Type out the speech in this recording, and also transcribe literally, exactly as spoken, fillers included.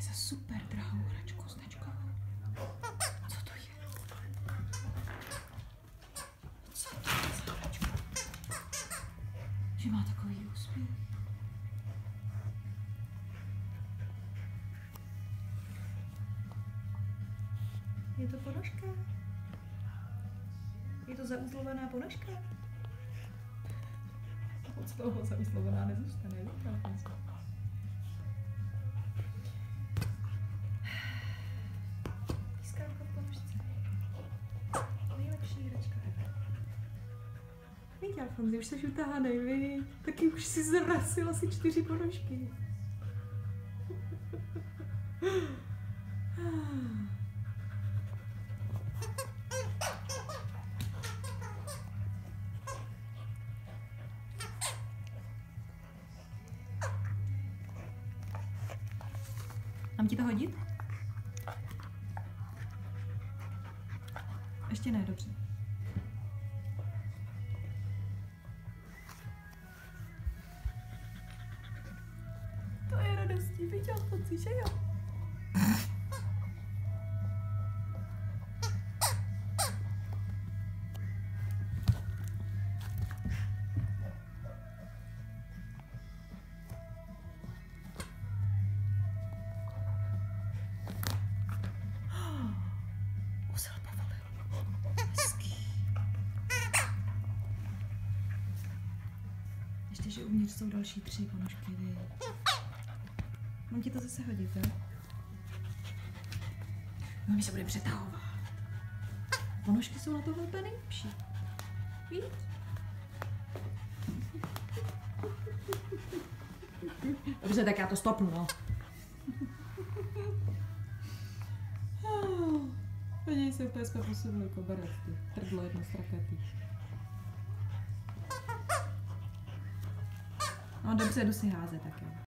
je za super drahou hračku značkovou? Co to je? Co to je za hračku? Že má takový úsměv. Je to ponožka? Je to zauzlovaná ponožka? Moc dlouho zauzlovaná nezůstane, víte? Pískánka v ponožce. Nejlepší hračka ever. Víte, Alfonzi, už jsi utáhanej, vy? Taky už si zrasil asi čtyři ponožky. Mám ti to hodit? Ještě ne, dobře. To je radostí, viděl Alfonsi, že jo? Musel povolit. Hezký. Ještě, že uvnitř jsou další tři ponožky, vy. Mám ti to zase hodit, jo? No, my se budeme přetahovat. Ponožky jsou na tohle úplně nejlepší. Víš? Dobře, tak já to stopnu, no. Podívej se, úplně jsme posunuli koberec, ty. Trdlo jedno z rakety. No dobře, jdu si házet, tak jo.